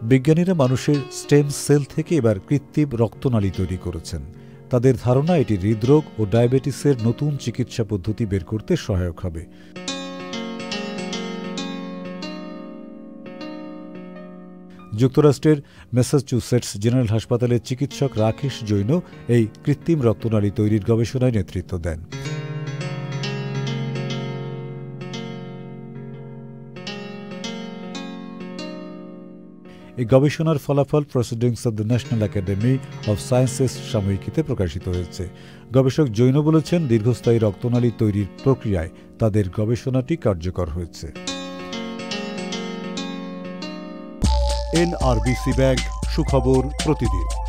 বিজ্ঞানীরা মানুষের stem cell থেকে এবার কৃত্রিম রক্তনালী তৈরি করেছেন। তাদের ধারণা এটি হৃদরোগ ও ডায়াবেটিসের নতুন চিকিৎসা পদ্ধতি বের করতে সহায়ক হবে। যুক্তরাষ্ট্রের ম্যাসাচুসেটস জেনারেল হাসপাতালের চিকিৎসক রাকেশ জৈন এই কৃত্রিম রক্তনালী তৈরির গবেষণায় নেতৃত্ব দেন। এই গবেষণার ফলাফল Proceedings of the National Academy of Sciences সাময়িকীতে প্রকাশিত হয়েছে। গবেষক জৈন বলেছেন, দীর্ঘস্থায়ী রক্তনালী তৈরির প্রক্রিয়ায় তাদের গবেষণাটি কার্যকর হয়েছে। NRBC ব্যাংক, সুখবর প্রতিদিন।